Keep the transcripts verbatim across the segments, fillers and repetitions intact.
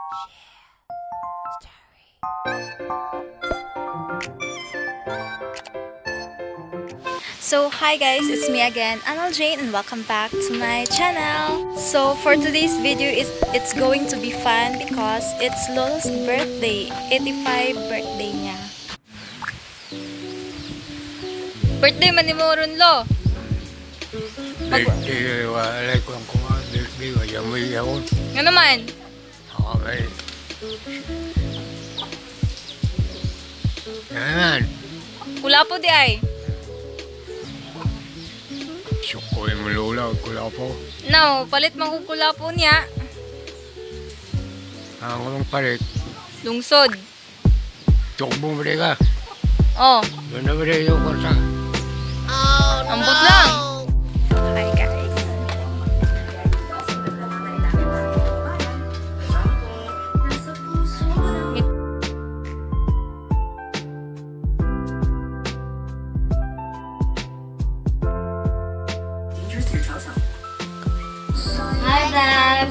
So hi guys, it's me again, Anal Jane, and welcome back to my channel. So for today's video, it's, it's going to be fun because it's Lolo's birthday, eighty-five birthday niya. Birthday man ni mo ron, Lo? Birthday, wala ko ang kuma, birthday, wala mo yun. Nga naman? Okay. Yan. Kula po di ay? Sukoy mo lola, kula po. No, palit man kung kula po niya. Ang ulong palit. Lungsod. Tukbo mo rin ka. Oh. Doon na mo rin yung kursa. Oh, no. Ambot lang. Hi guys. Hi Dad.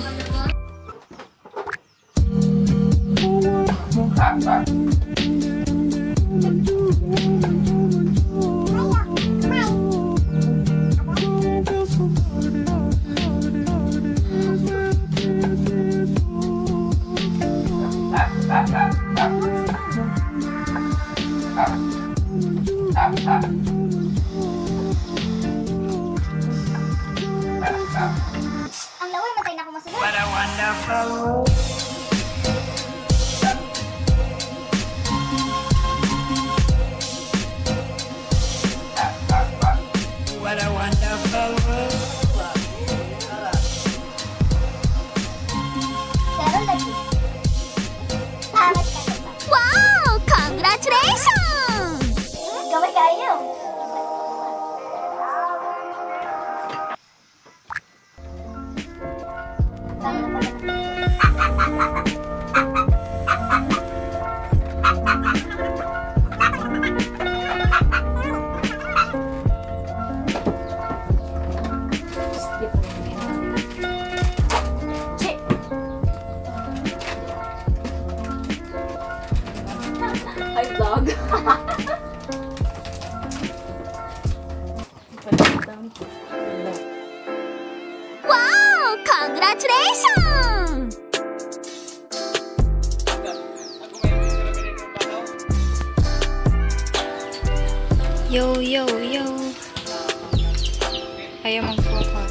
Ang laway, matay na ako masunod. What a wonderful world. What a wonderful world. Pero lagi. Tamas ka ba? Wow! Congratulations! Gawin kayo. Hi vlog. Wow! Congratulations! Yo, yo, yo. Ayaw mag-focus.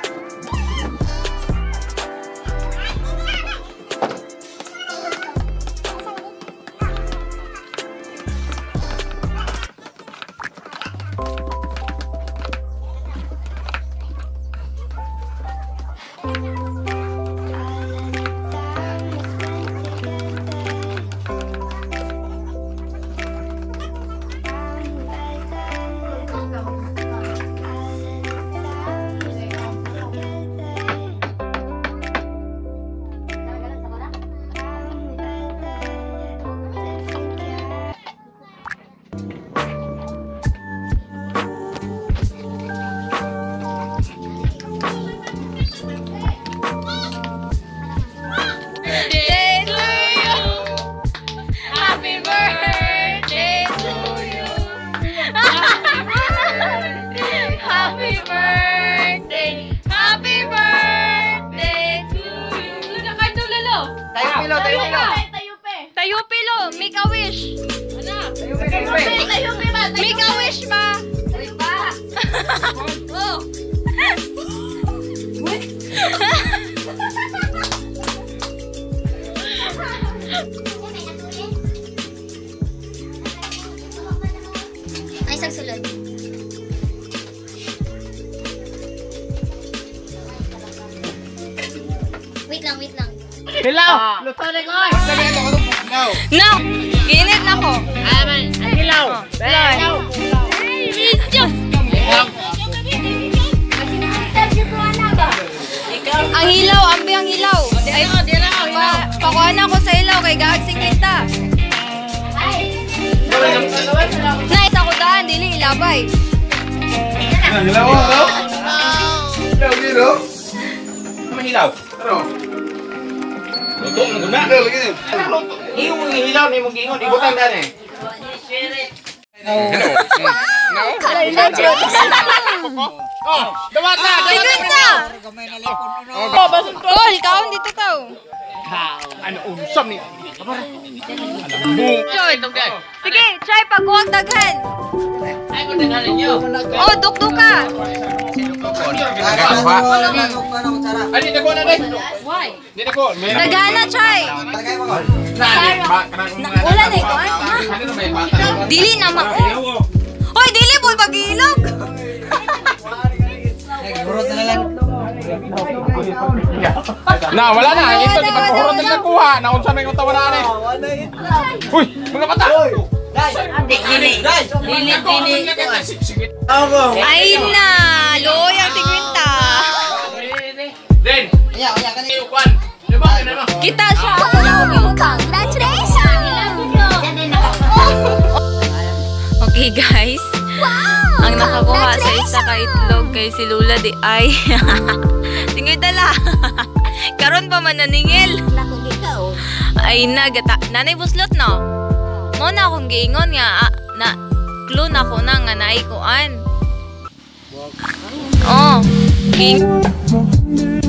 Tayo pilo, make a wish. Ano? Tayo pilo. Make a wish ba? Oh. Ay, sagsulod. Wait lang, wait lang. Hilaw! Luto na ko! No! Ginit na ko. Aman! Hilaw! Hilaw! Ang hilaw, ambi ang hilaw. Ay, pa, pakuha na ko sa hilaw kay gahagsing kita. Nice ako daan, dili ilabay. Hilaw! Hilaw! Hilaw! Hilaw! Ano hilaw? Ano? Luto na guna. Iyo mo hilaw ni mo gingon ibutan dani. Oh, dawat na, dawat na. Oh, Tol, kaon dito ka. Ano unsam ni? Choy. Sige, try pag huwag daghan. Ay, kung naghalin nyo. Oh, duk-duk ka. Ay, di ko na dai. Why? Di ko. Daghan na, try. Wala na ito, ay. Ha? Dili na ma... Hoy, dili po pag-ilog. Na, wala na. Ito, di pagpahurot na nakuha. Naunsa may utawa na ni. Uy, mga bata. Dili. Dili, dili. Ay na, loy ang tigwinta. Den. Ya, ya kan iyo kwan. Di ba ano? Kita siya. Wow! Congratulations! Okay guys, ang nakakuha sa isa ka itlog kay si Lula di ay tingay dala. Karon pa man naningil. Ay na gata. Nanay buslot no. Mo na akong giingon nga ah, na clue na ko na nga naikuan. Oh, king.